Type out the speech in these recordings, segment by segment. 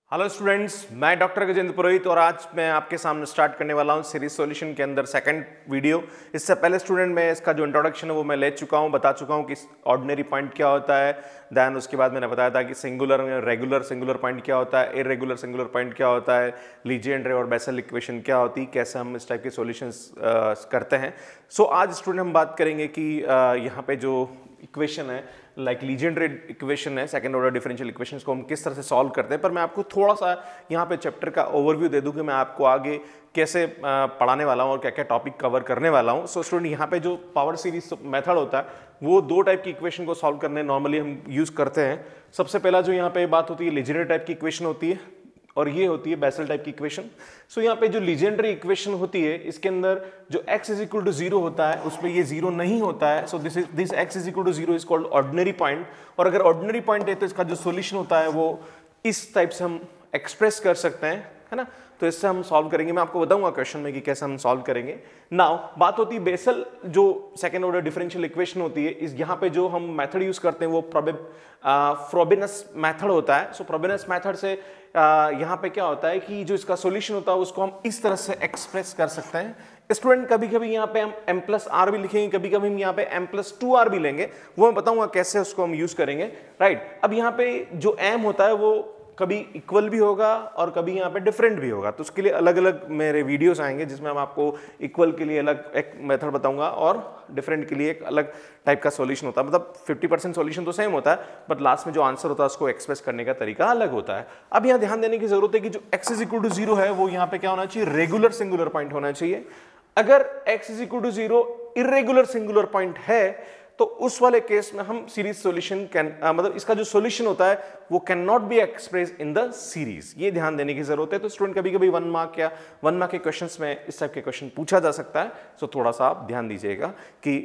Hello students, मैं doctor Gajendra Purohit और आज मैं आपके सामने स्टार्ट करने वाला हूं सीरीज सॉल्यूशन के अंदर सेकंड वीडियो। इससे पहले स्टूडेंट मैं इसका जो इंट्रोडक्शन है वो मैं ले चुका हूं, बता चुका हूं कि ऑर्डिनरी पॉइंट क्या होता है। देन उसके बाद मैंने बताया था कि रेगुलर सिंगुलर पॉइंट क्या होता है, इरेगुलर सिंगुलर पॉइंट क्या होता है, लीजेंड्रे और बेसल इक्वेशन क्या होती है, कैसे हम इस टाइप के सॉल्यूशंस करते हैं। सो आज स्टूडेंट हम बात करेंगे कि यहाँ पे जो इक्वेशन है लाइक लीजेंड्रे इक्वेशन है, सेकंड ऑर्डर डिफरेंशियल इक्वेशंस को हम किस तरह से सॉल्व करते हैं। पर मैं आपको थोड़ा सा यहाँ पे चैप्टर का ओवरव्यू दे दूं कि मैं आपको आगे कैसे पढ़ाने वाला हूँ और क्या क्या टॉपिक कवर करने वाला हूँ। सो स्टूडेंट यहाँ पे जो पावर सीरीज मेथड होता है वो दो टाइप की इक्वेशन को सॉल्व करने नॉर्मली हम यूज करते हैं। सबसे पहला जो यहाँ पे बात होती है लीजेंड्रे टाइप की इक्वेशन होती है और ये होती है बेसल टाइप की इक्वेशन। सो यहाँ पे जो लीजेंड्रे इक्वेशन होती है इसके अंदर जो x इज इक्वल टू 0 होता है उसमें ये 0 नहीं होता है। So this x is equal to 0 is called ordinary point. और अगर ऑर्डिनरी पॉइंट है तो इसका जो सॉल्यूशन होता है वो इस टाइप से हम एक्सप्रेस कर सकते हैं, है ना। तो इससे हम सॉल्व करेंगे, मैं आपको बताऊंगा क्वेश्चन में कि कैसे हम सॉल्व करेंगे। नाउ बात होती है बेसल जो सेकंड ऑर्डर डिफरेंशियल इक्वेशन होती है, इस यहाँ पे जो हम मेथड यूज करते हैं वो फ्रोबेनियस मेथड होता है। सो फ्रोबेनियस मेथड से यहाँ पे क्या होता है कि जो इसका सॉल्यूशन होता है उसको हम इस तरह से एक्सप्रेस कर सकते हैं। स्टूडेंट कभी कभी यहाँ पे हम m+r भी लिखेंगे, कभी कभी हम यहाँ पे m+2r भी लेंगे, वो मैं बताऊंगा कैसे उसको हम यूज करेंगे, राइट। अब यहाँ पे जो m होता है वो कभी इक्वल भी होगा और कभी यहाँ पे डिफरेंट भी होगा, तो उसके लिए अलग अलग मेरे वीडियोस आएंगे जिसमें हम आपको इक्वल के लिए अलग एक मेथड बताऊंगा और डिफरेंट के लिए एक अलग टाइप का सॉल्यूशन होता है। मतलब 50% सॉल्यूशन तो सेम होता है बट लास्ट में जो आंसर होता है उसको एक्सप्रेस करने का तरीका अलग होता है। अब यहाँ ध्यान देने की जरूरत है कि जो x इज इक्वल टू 0 है वो यहाँ पे क्या होना चाहिए, रेगुलर सिंगुलर पॉइंट होना चाहिए। अगर x is equal to 0 irregular singular point है तो उस वाले केस में हम सीरीज सॉल्यूशन मतलब इसका जो सॉल्यूशन होता है वो can not be express in the series, ये ध्यान देने की जरूरत है। तो स्टूडेंट कभी कभी 1 मार्क या 1 मार्क के क्वेश्चंस में इस टाइप के क्वेश्चन पूछा जा सकता है। सो थोड़ा सा आप ध्यान दीजिएगा कि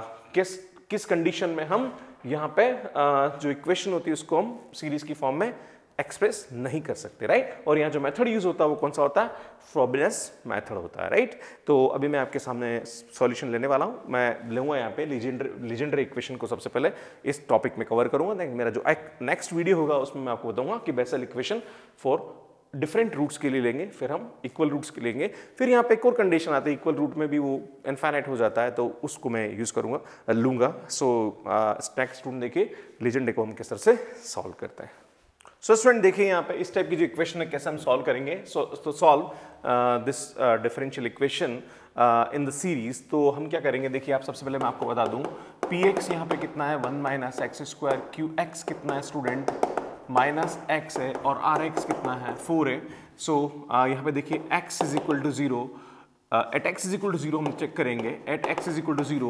किस कंडीशन में हम यहाँ पे जो इक्वेशन होती है उसको हम सीरीज की फॉर्म में एक्सप्रेस नहीं कर सकते, राइट। और यहाँ जो मेथड यूज होता है वो कौन सा होता है, फ्रोबेनियस मेथड होता है, राइट। तो अभी मैं आपके सामने सॉल्यूशन लेने वाला हूँ। मैं लूँगा यहाँ पे लीजेंड्रे इक्वेशन को सबसे पहले इस टॉपिक में कवर करूँगा। मेरा जो नेक्स्ट वीडियो होगा उसमें मैं आपको बताऊँगा कि Bessel equation for different roots के लिए लेंगे, फिर हम इक्वल रूट्स के लेंगे। फिर यहाँ पे एक और कंडीशन आती है, इक्वल रूट में भी वो इनफाइनाइट हो जाता है तो उसको मैं यूज़ लूँगा। सो नेक्स्ट स्टूडेंट देखिए लीजेंड्रे को हम किस तरह से सॉल्व करते हैं। सो स्टूडेंट देखिए यहाँ पे इस टाइप की जो इक्वेशन है कैसे हम सॉल्व करेंगे। तो solve this differential equation in the series. तो हम क्या करेंगे, देखिए आप सबसे पहले मैं आपको बता दूं px यहाँ पे कितना है 1 माइनस एक्स स्क्वायर, qx कितना है स्टूडेंट माइनस एक्स है और rx कितना है 4 है। सो यहाँ पे देखिए x is equal to 0, at x is equal to 0 हम चेक करेंगे, at x is equal to 0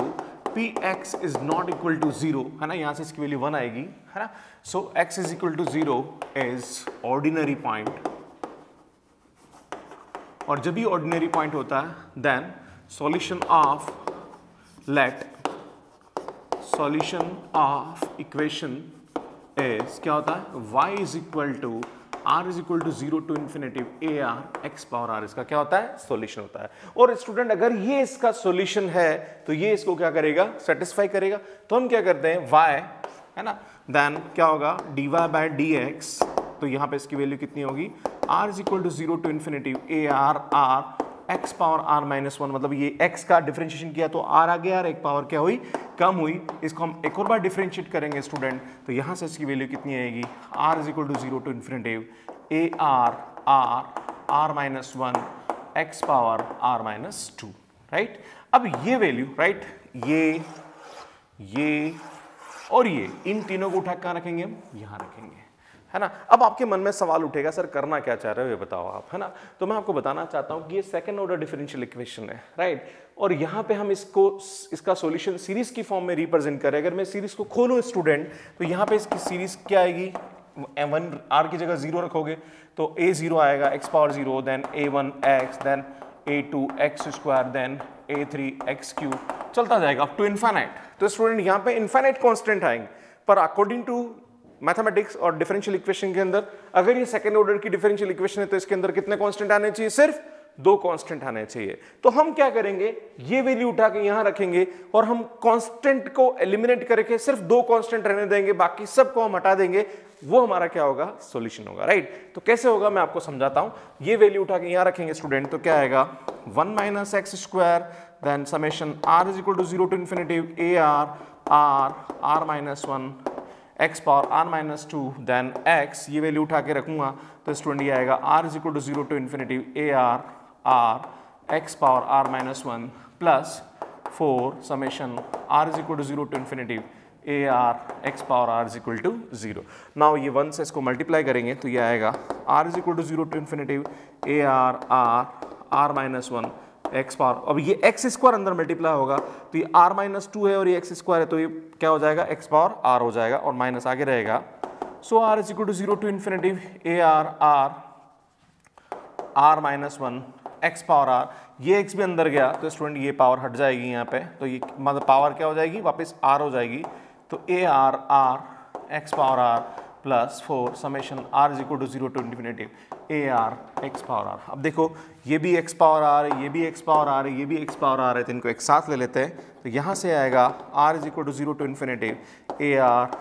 px is not equal to 0, है ना, यहाँ से इसकी वैल्यू 1 आएगी, है ना। So x is equal to 0 is ordinary point, और जब भी ऑर्डिनरी पॉइंट होता है then solution of equation is क्या होता है, y is equal to r is equal to 0 to infinity AR x power r, इसका क्या होता है, सॉल्यूशन होता है। और स्टूडेंट अगर ये इसका सॉल्यूशन है तो ये इसको क्या करेगा, सेटिस्फाई करेगा। तो हम क्या करते हैं y, है ना, देन क्या होगा dy बाय dx, तो यहाँ पे इसकी वैल्यू कितनी होगी, r is equal to 0 to infinity AR r x power r minus 1, मतलब ये x का डिफरेंशिएशन किया तो r आ गया और एक पावर क्या हुई, कम हुई। इसको हम एक और बार डिफरेंशिएट करेंगे स्टूडेंट, तो यहाँ से इसकी वैल्यू कितनी आएगी, r is equal to 0 to infinity AR r minus 1 x power r minus 2, right. अब ये वैल्यू, राइट, ये और ये इन तीनों को उठा कहाँ रखेंगे, हम यहाँ रखेंगे, है ना। अब आपके मन में सवाल उठेगा सर करना क्या चाह रहे हो ये बताओ आप, है ना। तो मैं आपको बताना चाहता हूँ कि ये सेकंड ऑर्डर डिफरेंशियल इक्वेशन है, राइट। और यहाँ पे हम इसका सॉल्यूशन सीरीज की फॉर्म में रिप्रेजेंट करें। अगर मैं सीरीज को खोलूँ स्टूडेंट तो यहाँ पे इसकी सीरीज क्या आएगी, m1 r की जगह 0 रखोगे तो a0 आएगा x power 0, then a1 x, then a2 x square, then a3 x cube, चलता जाएगा अप टू इनफाइनाइट। तो स्टूडेंट यहाँ पे इनफाइनाइट कांस्टेंट आएंगे, पर अकॉर्डिंग टू मैथमेटिक्स और डिफरेंशियल इक्वेशन के अंदर अगर ये सेकंड ऑर्डर की डिफरेंशियल इक्वेशन है तो इसके अंदर कितने कांस्टेंट आने चाहिए, सिर्फ दो कांस्टेंट आने चाहिए। तो हम क्या करेंगे, ये वैल्यू उठा के यहां रखेंगे और हम कांस्टेंट को एलिमिनेट करके सिर्फ दो कांस्टेंट रहने देंगे, बाकी सबको हम हटा देंगे, वो हमारा क्या होगा, सॉल्यूशन होगा, राइट। तो कैसे होगा मैं आपको समझाता हूं। ये वैल्यू उठा के यहां रखेंगे स्टूडेंट, तो क्या आएगा 1 minus x square then summation r is equal to 0 to infinity a r minus 1 x power r minus 2 then x, ये वैल्यू उठा के रखूंगा तो स्टूडेंट ये आएगा r is equal to 0 to infinity a r x power r minus 1 plus 4 summation r is equal to 0 to infinity a r x power r is equal to 0। Now ये 1 से इसको multiply करेंगे तो ये आएगा r is equal to 0 to infinity a r minus 1 x power, अब ये x square अंदर मल्टीप्लाई होगा तो ये r माइनस 2 है और ये x स्क्वायर है तो ये क्या हो जाएगा, x पावर r हो जाएगा और माइनस आगे रहेगा। So r is equal to 0 to infinity a r minus 1 x power r, ये x भी अंदर गया तो स्टूडेंट ये पावर हट जाएगी यहाँ पे, तो ये मतलब पावर क्या हो जाएगी, वापस r हो जाएगी। तो a r x power r plus 4 summation r is equal to 0 to infinity a r x power r। अब देखो ये भी x पावर r है, ये भी x पावर r है, ये भी x पावर r है, तो इनको एक साथ ले लेते हैं। तो यहाँ से आएगा r is equal to 0 to infinity a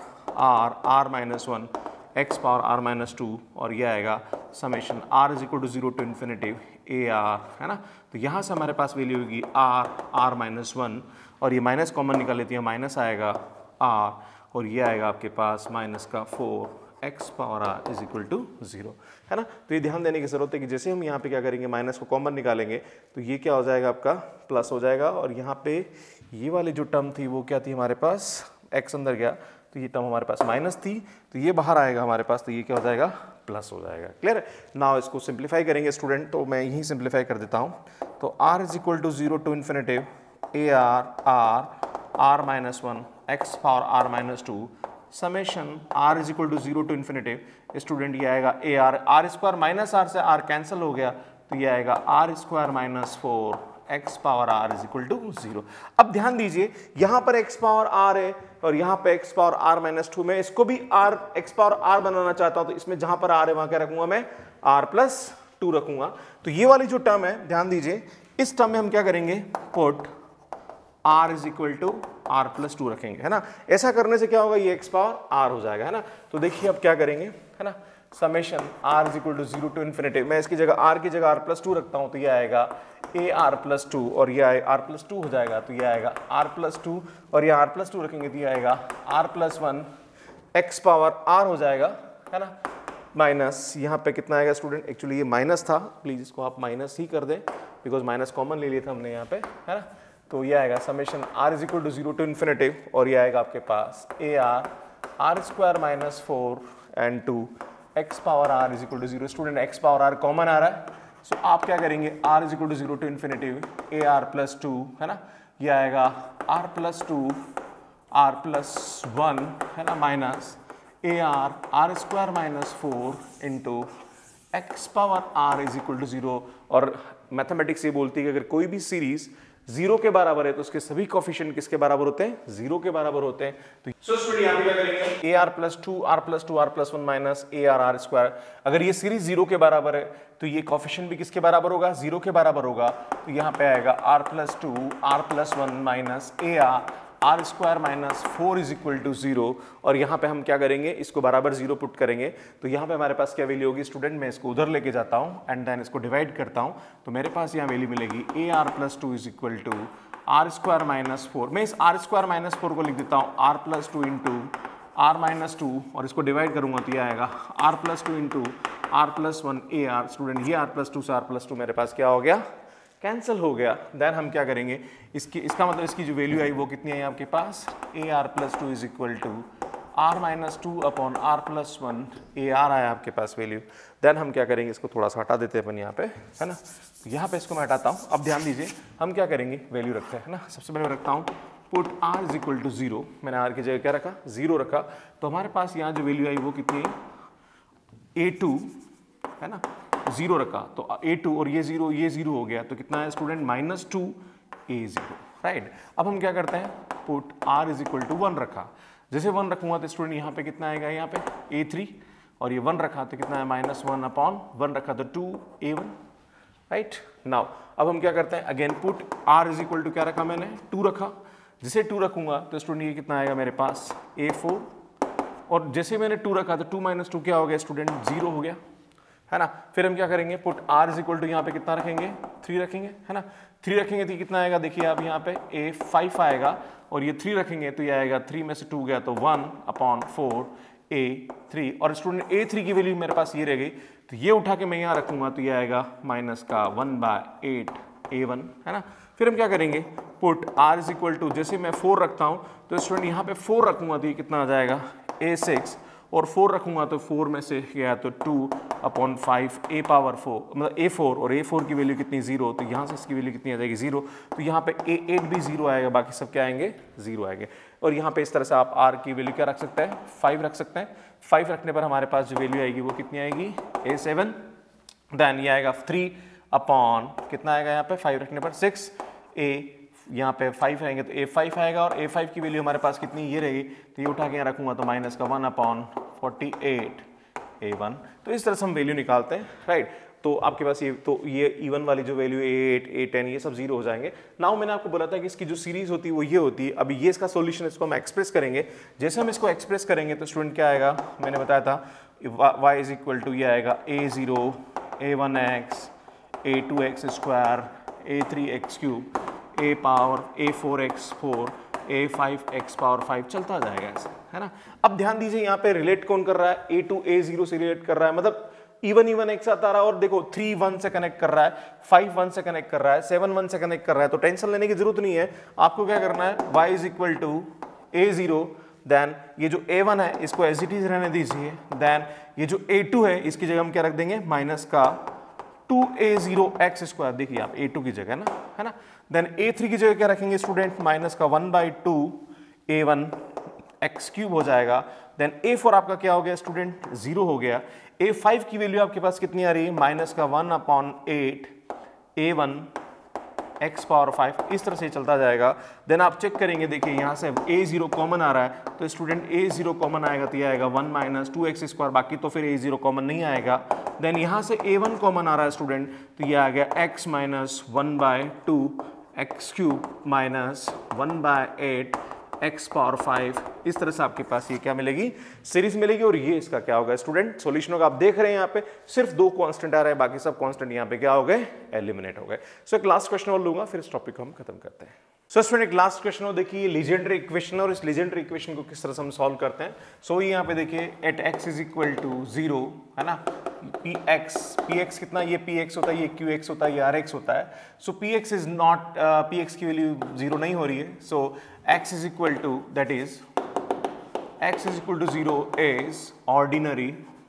r minus 1 x power r minus 2 और ये आएगा summation r is equal to 0 to infinity a r, है ना। तो यहाँ से हमारे पास वैल्यू होगी r माइनस 1 और ये माइनस कॉमन निकाल लेती है, माइनस आएगा r और ये आएगा आपके पास माइनस का 4 x power r is equal to 0, है ना। तो ये ध्यान देने की जरूरत है कि जैसे हम यहाँ पे क्या करेंगे, माइनस को कॉमन निकालेंगे तो ये क्या हो जाएगा, आपका प्लस हो जाएगा और यहाँ पे ये वाली जो टर्म थी वो क्या थी हमारे पास, x अंदर गया तो ये टर्म हमारे पास माइनस थी तो ये बाहर आएगा हमारे पास, तो ये क्या हो जाएगा, प्लस हो जाएगा। क्लियर। नाउ इसको सिंप्लीफाई करेंगे स्टूडेंट, तो मैं यही सिंप्लीफाई कर देता हूँ। तो r is equal to 0 to infinity a r minus 1 x power r minus 2 summation r is equal to 0 to infinity, student ये आएगा a r square minus r से r कैंसिल हो गया तो ये आएगा r square minus 4 x power r is equal to 0। अब ध्यान दीजिए यहाँ पर x पावर r है और यहाँ पे x पावर r माइनस 2, मैं इसको भी x पावर r बनाना चाहता हूँ तो इसमें जहां पर r है वहां क्या रखूंगा, मैं r प्लस 2 रखूंगा। तो ये वाली जो टर्म है ध्यान दीजिए, इस टर्म में हम क्या करेंगे, put r is equal to r plus 2 रखेंगे, है ना। ऐसा करने से क्या होगा, ये x पावर r हो जाएगा, है ना। तो देखिए अब क्या करेंगे, है ना, summation r is equal to 0 to infinity, मैं इसकी जगह r की जगह r प्लस 2 रखता हूँ तो ये आएगा a r प्लस 2 और ये आएगा r प्लस 2 हो जाएगा तो ये आएगा r प्लस 2 और ये r प्लस 2 रखेंगे तो ये आएगा r plus 1 x power r हो जाएगा, है ना। माइनस यहाँ पे कितना आएगा स्टूडेंट, एक्चुअली ये माइनस था, प्लीज इसको आप माइनस ही कर दें बिकॉज माइनस कॉमन ले लिया था हमने यहाँ पे, है ना। तो ये आएगा summation r is equal to 0 to infinity और ये आएगा आपके पास a r square minus 4 and 2 x power r is equal to 0। Student x power r common आ रहा है, सो आप क्या करेंगे, r is equal to 0 to infinity a r plus 2, है ना, ये आएगा r प्लस 2 r प्लस 1, है ना, minus a r square minus 4 into x power r is equal to 0। और मैथमेटिक्स ये बोलती है कि अगर कोई भी सीरीज 0 के बराबर है तो उसके सभी कोफिशिएंट किसके बराबर होते हैं, 0 के बराबर होते हैं। तो सो स्टूडेंट यहाँ पे क्या करेंगे, a r plus 2 r plus 2 r plus 1 minus a r square, अगर ये सीरीज 0 के बराबर है तो ये कोफिशिएंट भी किसके बराबर होगा, 0 के बराबर होगा। तो यहाँ पे आएगा r plus 2 r plus 1 minus a r square minus 4 is equal to 0 और यहाँ पे हम क्या करेंगे, इसको बराबर 0 पुट करेंगे तो यहाँ पे हमारे पास क्या वैल्यू होगी स्टूडेंट, मैं इसको उधर लेके जाता हूँ एंड देन इसको डिवाइड करता हूँ तो मेरे पास यहाँ वैल्यू मिलेगी a r plus 2 is equal to r square minus 4, मैं इस r स्क्वायर माइनस 4 को लिख देता हूँ r plus 2 into r minus 2 और इसको डिवाइड करूंगा तो ये आएगा r plus 2 into r plus 1 a r। Student ये r प्लस 2 से r प्लस 2 मेरे पास क्या हो गया, कैंसिल हो गया। देन हम क्या करेंगे, इसका मतलब इसकी जो वैल्यू आई वो कितनी आई आपके पास, a r plus 2 is equal to r minus 2 upon r plus 1 a r आया आपके पास वैल्यू। देन हम क्या करेंगे, इसको थोड़ा सा हटा देते हैं अपन यहाँ पे, है ना। तो यहाँ पे इसको मैं हटाता हूँ। अब ध्यान दीजिए हम क्या करेंगे, वैल्यू रखते हैं, है ना। सबसे पहले रखता हूँ put r is equal to 0, मैंने r की जगह क्या रखा, 0 रखा। तो हमारे पास यहाँ जो वैल्यू आई वो कितनी है, a2, है ना, 0 रखा तो a2 और ये 0 हो गया तो कितना है स्टूडेंट, माइनस 2 a0, राइट। अब हम क्या करते हैं, put r is equal to 1 रखा, जैसे 1 रखूंगा तो स्टूडेंट यहाँ पे कितना आएगा, यहाँ पे a3 और ये 1 रखा तो कितना है, माइनस 1 अपॉन 1 रखा तो 2a1, राइट। नाउ अब हम क्या करते हैं, again put r is equal to क्या रखा मैंने, 2 रखा। जिसे 2 रखूंगा तो स्टूडेंट ये कितना आएगा मेरे पास, a4, और जैसे मैंने 2 रखा तो 2 माइनस 2 क्या हो गया स्टूडेंट, 0 हो गया, है ना। फिर हम क्या करेंगे, put r is equal to यहाँ पे कितना रखेंगे, 3 रखेंगे, है ना। 3 रखेंगे तो कितना आएगा, देखिए आप यहाँ पे a5 आएगा, और ये 3 रखेंगे तो ये आएगा 3 में से 2 गया तो 1/4 a3, और स्टूडेंट a3 की वैल्यू मेरे पास ये रह गई, तो ये उठा के मैं यहाँ रखूंगा तो ये आएगा माइनस का 1/8 a1, है ना। फिर हम क्या करेंगे, put r is equal to, जैसे मैं 4 रखता हूँ तो स्टूडेंट यहाँ पे 4 रखूंगा तो ये कितना आ जाएगा a6, और 4 रखूंगा तो 4 में से गया तो 2/5 a⁴, मतलब a4, और a4 की वैल्यू कितनी, 0, तो यहाँ से इसकी वैल्यू कितनी आ जाएगी 0, तो यहाँ पे a8 भी 0 आएगा, बाकी सब क्या आएंगे 0 आएंगे। और यहाँ पे इस तरह से आप r की वैल्यू क्या रख सकते हैं, 5 रख सकते हैं। 5 रखने पर हमारे पास जो वैल्यू आएगी वो कितनी आएगी, a7, देन ये आएगा 3 अपॉन कितना आएगा यहाँ पे, 5 रखने पर 6, यहाँ पे 5 आएंगे तो a5 आएगा, और a5 की वैल्यू हमारे पास कितनी ये रहेगी, तो ये उठा के यहाँ रखूंगा तो माइनस का 1/48 a1। तो इस तरह से हम वैल्यू निकालते हैं, राइट। तो आपके पास ये इवन वाली जो वैल्यू a8 a10 ये सब 0 हो जाएंगे। नाउ मैंने आपको बोला था कि इसकी जो सीरीज होती है वो ये होती है। अभी ये इसका सॉल्यूशन, इसको हम एक्सप्रेस करेंगे। जैसे हम इसको एक्सप्रेस करेंगे तो स्टूडेंट क्या आएगा, मैंने बताया था y इज इक्वल टू ये आएगा a0 a1x a2x², a3x³ a4x4 a5x⁴ चलता जाएगा ऐसे, है ना। अब ध्यान दीजिए यहाँ पे रिलेट कौन कर रहा है, a2 a0 से रिलेट कर रहा है, मतलब इवन एक साथ आ रहा है, और देखो 3 1 से कनेक्ट कर रहा है, 5 1 से कनेक्ट कर रहा है, 7 1 से कनेक्ट कर रहा है, तो टेंशन लेने की जरूरत नहीं है। आपको क्या करना है, y is equal to a0, then ये जो a1 है इसको एज इट इज रहने दीजिए, देन ये जो a2 है इसकी जगह हम क्या रख देंगे, माइनस का 2a0x², देखिए आप a2 की जगह ना, है ना। देन a3 की जगह क्या रखेंगे स्टूडेंट, माइनस का 1/2 a1x³ हो जाएगा। देन a4 आपका क्या हो गया स्टूडेंट, 0 हो गया। a5 की वैल्यू आपके पास कितनी आ रही है, माइनस का 1/8 a1x⁵, इस तरह से चलता जाएगा। देन आप चेक करेंगे, देखिए यहाँ से a0 कॉमन आ रहा है, तो स्टूडेंट a0 कॉमन आएगा तो ये आएगा 1 - 2x², बाकी तो फिर a0 कॉमन नहीं आएगा। देन यहाँ से a1 कॉमन आ रहा है स्टूडेंट, तो ये आ गया x - 1/2 x³ माइनस 1/8 x⁵। इस तरह से आपके पास ये क्या मिलेगी, सीरीज मिलेगी। और ये इसका क्या होगा स्टूडेंट, सॉल्यूशन होगा। आप देख रहे हैं यहाँ पे सिर्फ 2 कांस्टेंट आ रहे हैं, बाकी सब कांस्टेंट यहाँ पे क्या हो गए, एलिमिनेट हो गए। सो एक लास्ट क्वेश्चन और लूंगा, फिर इस टॉपिक को हम खत्म करते हैं। सो स्टूडेंट एक लास्ट क्वेश्चन हो, देखिए लीजेंडरी इक्वेशन, और इस लीजेंडरी इक्वेशन को किस तरह से हम सॉल्व करते हैं। सो ये यहाँ पे देखिए at x is equal to 0, है ना, px कितना, ये px होता है, ये qx होता है, ये rx होता है। So px is not, px की वैल्यू 0 नहीं हो रही है। So x is equal to, that is x is equal to 0 is ordinary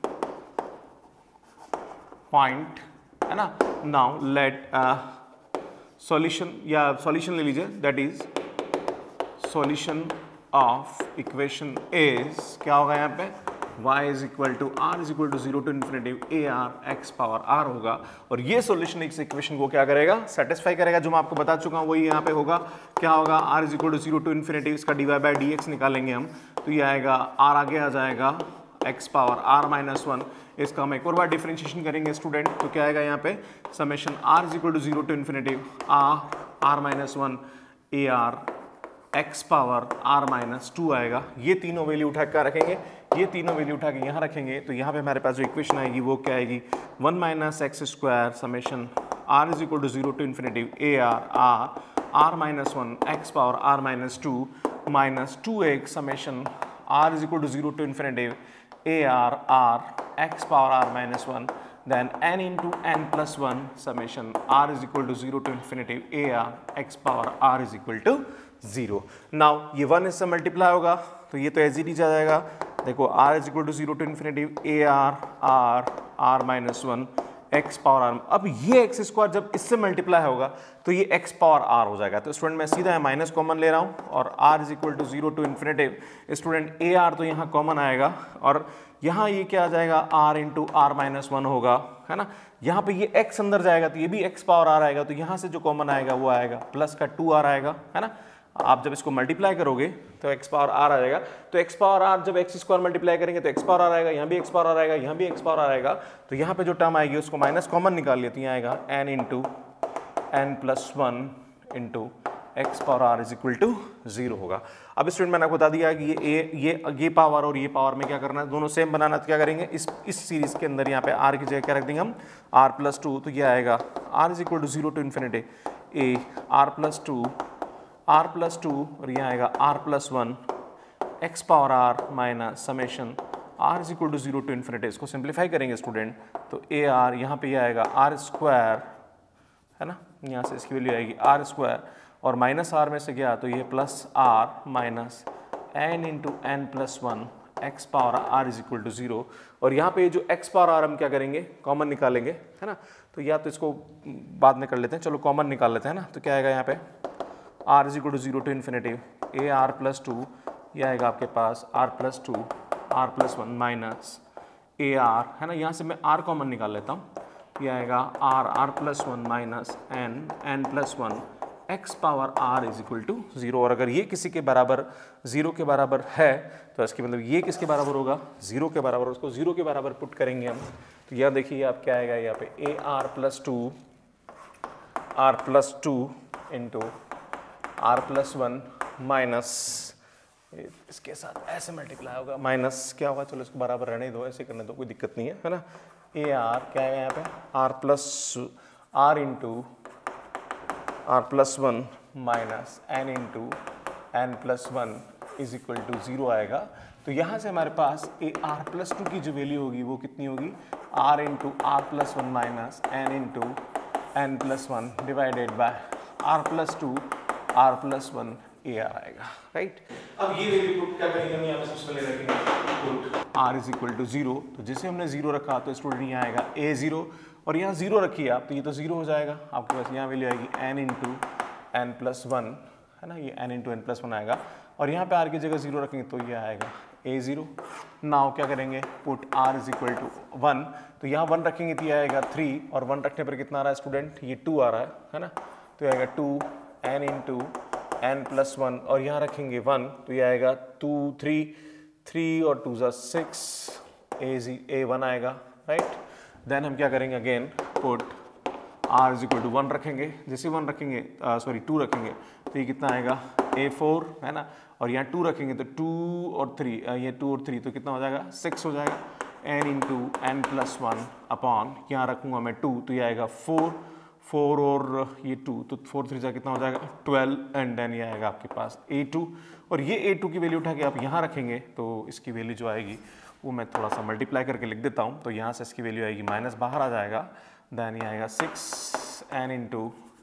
point, है ना। नाउ लेट सॉल्यूशन, या सॉल्यूशन ले लीजिए, that is solution of equation is क्या होगा यहाँ पे, y is equal to r is equal to 0 to infinity ar x⁴r होगा। और ये सॉल्यूशन इस इक्वेशन को क्या करेगा, सेटिस्फाई करेगा। जो मैं आपको बता चुका हूँ वही यहाँ पे होगा। क्या होगा, r is equal to 0 to infinity, इसका dy/dx निकालेंगे हम, तो ये आएगा r आगे आ जाएगा x⁴r-1। इसका हम एक और बार डिफरेंशिएशन करेंगे स्टूडेंट, तो क्या आएगा यहाँ पे, summation r is equal to 0 to infinity r-1 ar x⁴r-2 आएगा। ये तीनों वैल्यू उठा कर रखेंगे, ये तीनों वैल्यू उठा के यहाँ रखेंगे, तो यहाँ पे हमारे पास जो इक्वेशन आएगी वो क्या आएगी, 1 - x² summation r is equal to 0 to infinity ar-1 x⁴r-2 minus 2x summation r is equal to 0 to infinity ar x⁴r-1, then n into n+1 summation r is equal to 0 to infinity ar x⁴r is equal to 0। now ये 1 इससे multiply होगा तो ये तो as it is आ जाएगा। देखो r is equal to 0 to infinity ar-1 x⁴r। अब ये x² जब इससे मल्टीप्लाई होगा तो ये x⁴r हो जाएगा। तो स्टूडेंट मैं सीधा माइनस कॉमन ले रहा हूँ, और r is equal to 0 to infinity student ar तो यहाँ कॉमन आएगा, और यहाँ ये क्या आ जाएगा, r इंटू r-1 होगा, है ना। यहाँ पे ये x अंदर जाएगा तो ये भी x⁴r आएगा, तो यहाँ से जो कॉमन आएगा वो आएगा प्लस का 2r आएगा, है ना। आप जब इसको मल्टीप्लाई करोगे तो x पावर r आ जाएगा। तो x पावर r जब x स्क्वायर मल्टीप्लाई करेंगे तो x पावर r आएगा, यहाँ भी x पावर r आएगा, यहाँ भी x पावर r आएगा। तो यहाँ पे जो टर्म आएगी उसको माइनस कॉमन निकाल लिया, तो यहाँ आएगा n into n plus one into x power r is equal to 0 होगा। अब स्टूडेंट मैंने आपको बता दिया कि ये पावर और ये पावर में क्या करना है, दोनों सेम बनाना। तो क्या करेंगे, इस सीरीज के अंदर यहाँ पे r की जगह क्या रख देंगे हम, r प्लस टू। तो ये आएगा r is equal to 0 to infinity a r plus two और यहाँ आएगा r plus one x power r minus summation r is equal to 0 to infinity. इसको सिंप्लीफाई करेंगे स्टूडेंट तो ए आर यहाँ पे ये आएगा r स्क्वायर, है ना, यहाँ से इसकी वैल्यू आएगी r स्क्वायर और माइनस आर में से गया तो ये plus r minus n into n plus one x power r is equal to 0। और यहाँ पे जो एक्स पावर आर हम क्या करेंगे, कॉमन निकालेंगे, है ना। तो या तो इसको बाद में कर लेते हैं, चलो कॉमन निकाल लेते हैं ना। तो क्या आएगा यहाँ पे r is equal to 0 to infinity a r plus two, यह आएगा आपके पास r plus two r plus one minus a r, है ना। यहाँ से मैं आर कॉमन निकाल लेता हूँ, यह आएगा r plus one minus n plus one x power r is equal to 0। और अगर ये किसी के बराबर 0 के बराबर है तो इसकी मतलब ये किसके बराबर होगा, 0 के बराबर। उसको 0 के बराबर पुट करेंगे हम। तो यह देखिए आप क्या आएगा यहाँ पे a r plus two into r plus one minus इसके साथ ऐसे मल्टीप्लाई होगा, माइनस क्या होगा, चलो इसको बराबर रहने दो, ऐसे करने दो, कोई दिक्कत नहीं है ना। ए आर क्या है यहाँ पे r plus r into r plus one minus n into n plus one is equal to 0 आएगा। तो यहाँ से हमारे पास ए आर प्लस टू की जो वैल्यू होगी वो कितनी होगी, r into r plus one minus n into n plus one divided by r plus two r plus one a r आएगा, राइट। अब ये वैल्यू पुट क्या करेंगे हम, यहाँ पे सबसे पहले रखेंगे put r is equal to 0। तो जैसे हमने 0 रखा तो स्टूडेंट यहाँ आएगा ए 0 और यहाँ 0 रखिए आप तो ये तो 0 हो जाएगा। आपके पास यहाँ वैल्यू आएगी n into n plus one, है ना, ये n into n plus one आएगा। और यहाँ पे r की जगह 0 रखेंगे तो ये आएगा a0। नाउ क्या करेंगे, put r is equal to 1। तो यहाँ 1 रखेंगे तो ये आएगा 3 और 1 रखने पर कितना आ रहा है स्टूडेंट, ये 2 आ रहा है ना। तो ये आएगा 2 n into n plus one और यहाँ रखेंगे 1 तो ये आएगा 2 3 और 2 6 a1 आएगा, राइट। देन हम क्या करेंगे, again put r is equal to 1 रखेंगे। जैसे 1 रखेंगे 2 रखेंगे तो ये कितना आएगा a4, है ना। और यहाँ 2 रखेंगे तो 2 और 3 ये 2 और 3 तो कितना हो जाएगा 6 हो जाएगा। n into n plus one upon यहाँ रखूँगा मैं 2 तो ये आएगा 4 और ये 2 तो 4 3 कितना हो जाएगा 12 एंड देन ये आएगा आपके पास a2। और ये a2 की वैल्यू उठा के आप यहाँ रखेंगे तो इसकी वैल्यू जो आएगी वो मैं थोड़ा सा मल्टीप्लाई करके लिख देता हूँ। तो यहाँ से इसकी वैल्यू आएगी माइनस बाहर आ जाएगा, देन ये आएगा 6 n into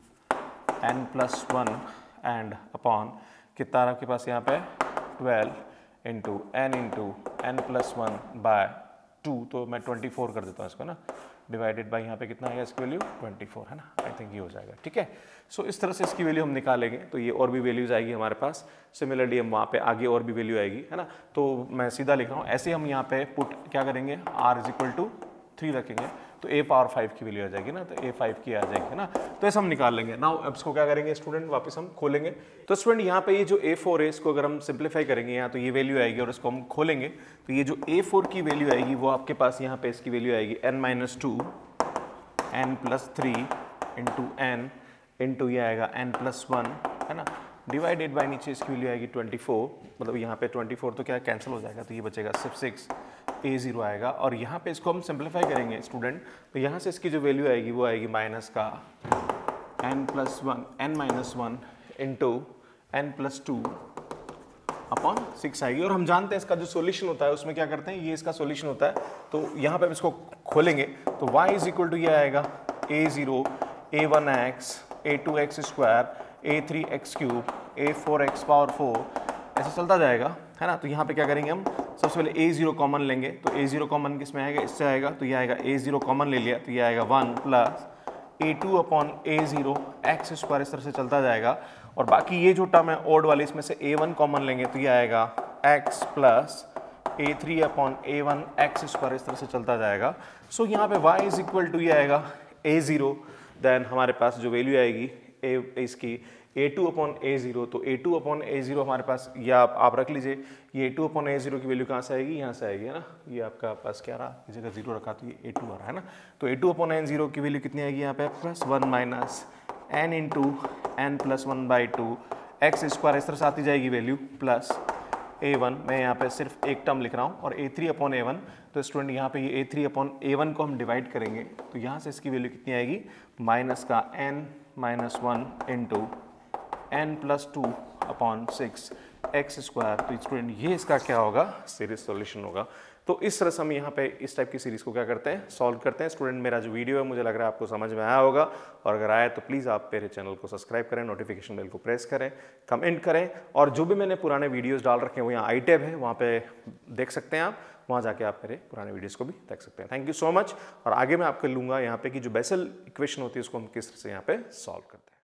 n plus one and upon कितना आपके पास यहाँ पे 12 into n plus one by 2 तो मैं 24 कर देता हूँ इसको ना, डिवाइडेड बाय यहाँ पे कितना आएगा इसकी वैल्यू 24, है ना। आई थिंक ये हो जाएगा, ठीक है। सो इस तरह से इसकी वैल्यू हम निकालेंगे तो ये और भी वैल्यूज आएगी हमारे पास। सिमिलरली हम वहाँ पे आगे और भी वैल्यू आएगी, है ना। तो मैं सीधा लिख रहा हूँ, ऐसे हम यहाँ पे पुट क्या करेंगे, r इज इक्वल टू 3 रखेंगे तो a पावर 5 की वैल्यू आ जाएगी ना, तो a5 की आ जाएगी, है ना। तो ऐसा हम निकाल लेंगे। नाउ अब इसको क्या करेंगे स्टूडेंट, वापस हम खोलेंगे। तो स्टूडेंट यहाँ पे ये जो a4 है इसको अगर हम सिंप्लीफाई करेंगे यहाँ तो ये वैल्यू आएगी और इसको हम खोलेंगे तो ये जो a4 की वैल्यू आएगी वो आपके पास यहाँ पे इसकी वैल्यू आएगी n-2 n plus 3 into n into ये आएगा n प्लस 1, है ना, डिवाइडेड बाई नीचे इसकी वैल्यू आएगी 24। मतलब यहाँ पे 24 तो क्या कैंसिल हो जाएगा तो ये बचेगा सिर्फ 6 a0 आएगा। और यहाँ पे इसको हम सिंप्लीफाई करेंगे स्टूडेंट तो यहाँ से इसकी जो वैल्यू आएगी वो आएगी माइनस का n-1 into n plus 2 upon 6 आएगी। और हम जानते हैं इसका जो सॉल्यूशन होता है उसमें क्या करते हैं, ये इसका सॉल्यूशन होता है। तो यहाँ पे हम इसको खोलेंगे तो y इज इक्वल टू ये आएगा a0 a1x a2x square a3x cube a4x power 4 ऐसे चलता जाएगा, है ना। तो यहाँ पे क्या करेंगे हम, सबसे पहले a0 कॉमन लेंगे तो a0 कॉमन किस में आएगा, इससे आएगा तो ये आएगा a0 कॉमन ले लिया तो ये आएगा 1 plus a2 upon a0 x square इस तरह से चलता जाएगा। और बाकी ये जो टर्म है ओड वाली इसमें से a1 कॉमन लेंगे तो ये आएगा x plus a3 upon a1 x square इस तरह से चलता जाएगा। सो यहाँ पे y इज इक्वल टू ये आएगा a0, देन हमारे पास जो वैल्यू आएगी इसकी a2 अपॉन a0, तो a2 अपॉन a0 हमारे पास, या आप रख लीजिए, ये a2 अपॉन a0 की वैल्यू कहाँ से आएगी, यहाँ से आएगी, है ना। ये आपका पास क्या रहा, इस जगह 0 रखा तो ये a2 आ रहा है ना। तो a2 अपॉन n0 की वैल्यू कितनी आएगी यहाँ पे, plus 1 minus n into n plus 1/2 x square, इस तरह से आती जाएगी वैल्यू, प्लस a1, मैं यहाँ पे सिर्फ एक टर्म लिख रहा हूँ, और a3 अपॉन a1, तो स्टूडेंट यहाँ पे ये a3 अपॉन a1 को हम डिवाइड करेंगे, तो यहाँ से इसकी वैल्यू कितनी आएगी, माइनस का n minus 1 into n plus 2 upon 6 x square. तो स्टूडेंट ये इसका क्या होगा, सीरीज सॉल्यूशन होगा। तो इस तरह से हम यहाँ पे इस टाइप की सीरीज को क्या करते हैं, सॉल्व करते हैं। स्टूडेंट मेरा जो वीडियो है मुझे लग रहा है आपको समझ में आया होगा, और अगर आया तो प्लीज़ आप मेरे चैनल को सब्सक्राइब करें, नोटिफिकेशन बेल को प्रेस करें, कमेंट करें, और जो भी मैंने पुराने वीडियोस डाल रखे हैं वो यहाँ आई टैब है, वहाँ पे देख सकते हैं आप, वहाँ जाके आप मेरे पुराने वीडियोस को भी देख सकते हैं। Thank you so much. और आगे मैं आपको लूँगा यहाँ पे कि जो बेसल इक्वेशन होती है उसको हम किस तरह से यहाँ पे सॉल्व करते हैं।